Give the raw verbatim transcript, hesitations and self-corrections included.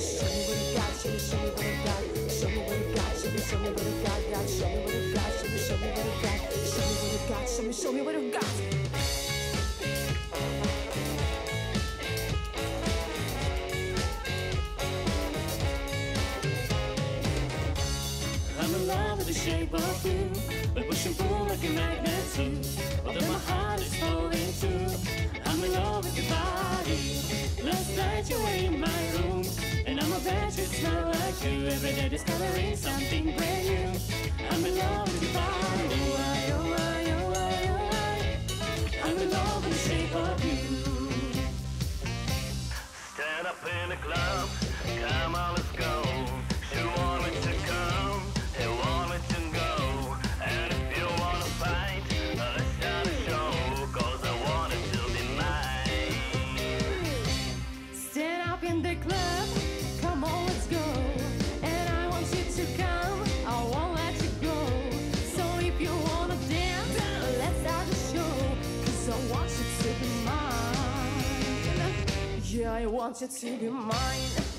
Show me what you got, show me, show me what you got. Show me what you got, show me, show me what you got, got. Show me what you got, show me, show me what you got. Show me what you got, show me, show me what you got. I'm in love with the shape of you, but push and pull like a magnet too. Although my heart is falling too, I'm in love with your body. Last night you were in my room, and I'm a bet you smell like you. Every day discovering something brand new. I'm in love with your body. Oh, I, oh, I, oh, I, oh, I. I'm in love with the shape of you. Stand up in the club, come on, let's go. She wanted to come, he wanted to go. And if you wanna fight, let's start a show, cause I want it to be mine. Stand up in the club, come on, let's go. And I want you to come, I won't let you go. So if you wanna dance, let's start the show, cause I want you to be mine. Yeah, I want you to be mine.